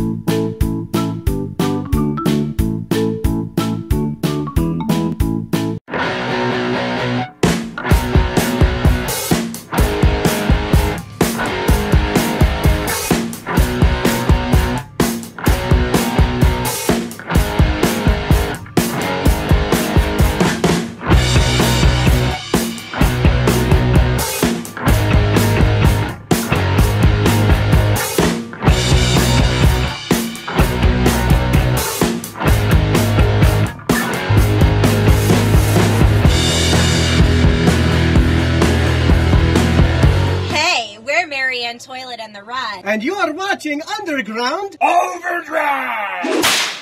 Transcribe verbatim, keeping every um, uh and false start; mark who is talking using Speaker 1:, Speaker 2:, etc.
Speaker 1: Toilet and the Rod.
Speaker 2: And you are watching Underground
Speaker 3: Overdrive!